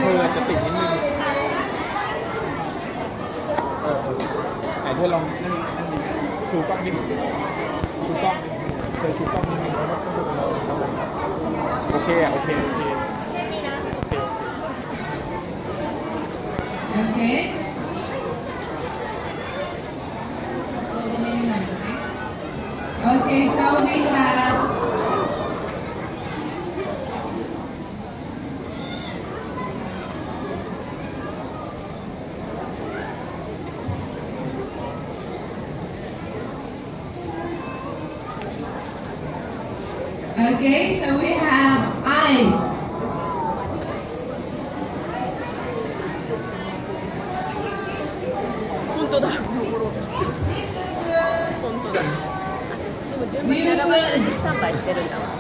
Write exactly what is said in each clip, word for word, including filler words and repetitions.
เธอจะติดนิดนึงเออไหนเธอลองนั่นนั่นชูกล้องนิดชูกล้องเธอชูกล้องนิดนึงแล้วก็โอเคโอเคโอเคโอเค Okay, so we have Okay, so we have I. 本当だ。登ろうとしてる。本当だ。順番に並ばないでスタンバイしてるんだわ。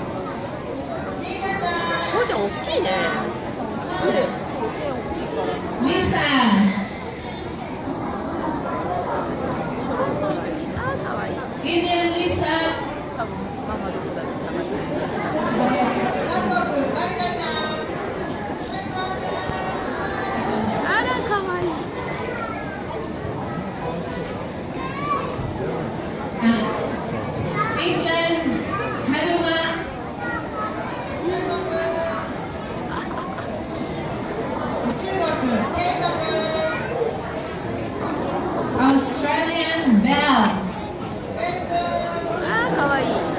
こうちゃん大きいね。なんで背大きいから。 リサ。 あー、かわいい。 インディアンリサ。 多分ママどこだろう探してる。あら、かわいい。 England, Haruma. Australian Belle. あー、かわいい。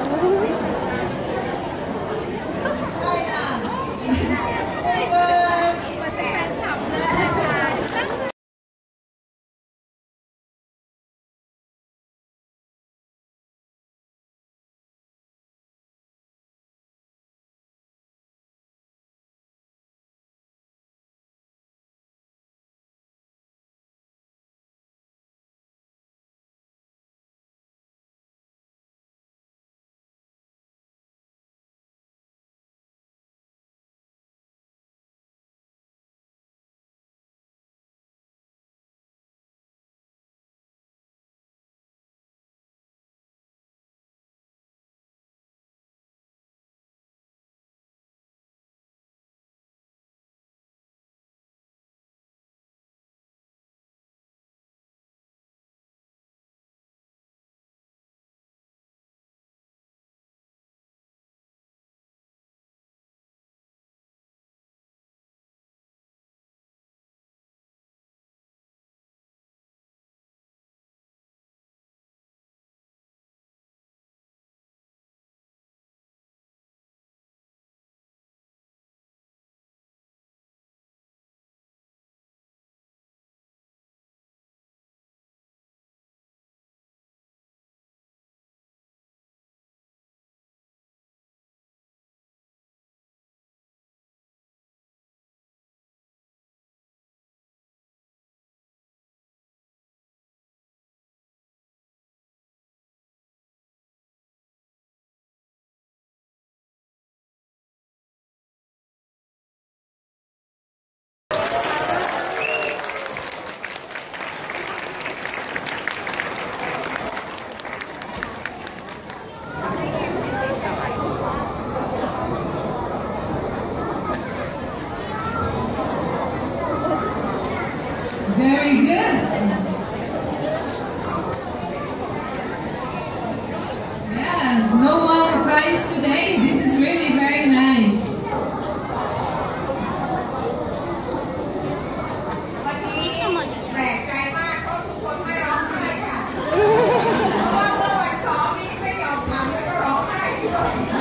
Very good. Yeah, no one cries today. This is really very nice. วันนี้แปลกใจมากเพราะทุกคนไม่ร้องไห้ค่ะ เพราะว่าเมื่อวันซ้อมนี่ไม่ยอมทำแล้วก็ร้องไห้ด้วย